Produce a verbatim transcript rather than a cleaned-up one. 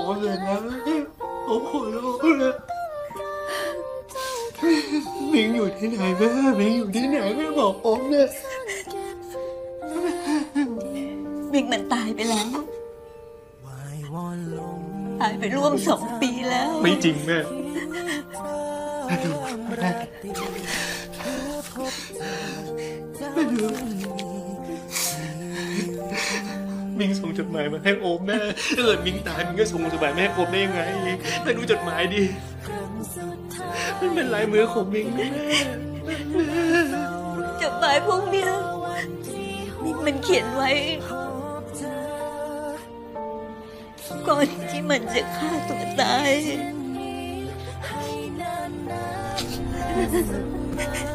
อมเลยนะผมขอร้องนะมิงอยู่ที่ไหนแม่มิงอยู่ที่ไหนแม่บอกผมเนี่ยมิงมันตายไปแล้วตายไปร่วมสองปีแล้วไม่จริงแม่แม่ดูแม่แม่ดูมิงส่งจดหมายมาให้โอมแม่ถ้าเกิดมิงตายมิงก็ส่งจดหมายมาให้โอมได้ยังไงแม่ดูจดหมายดิมันเป็นลายมือของมิงแม่จดหมายพวกเนี้ยมิงมันเขียนไว้ก่อนที่มันจะฆ่าตัวตาย